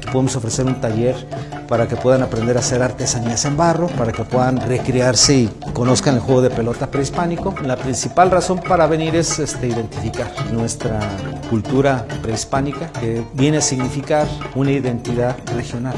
podemos ofrecer un taller para que puedan aprender a hacer artesanías en barro, para que puedan recrearse y conozcan el juego de pelota prehispánico. La principal razón para venir es identificar nuestra cultura prehispánica, que viene a significar una identidad regional.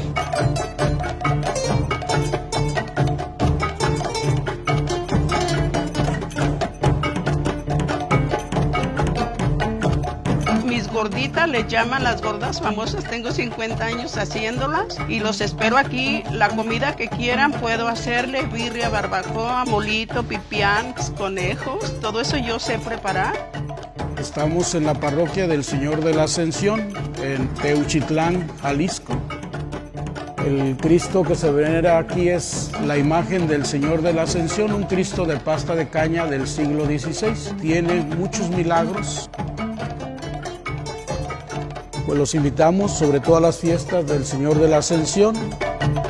Gorditas les llaman las gordas famosas, tengo 50 años haciéndolas y los espero aquí. La comida que quieran puedo hacerles: birria, barbacoa, molito, pipián, conejos, todo eso yo sé preparar. Estamos en la parroquia del Señor de la Ascensión, en Teuchitlán, Jalisco. El Cristo que se venera aquí es la imagen del Señor de la Ascensión, un Cristo de pasta de caña del siglo XVI. Tiene muchos milagros. Pues los invitamos sobre todas las fiestas del Señor de la Ascensión.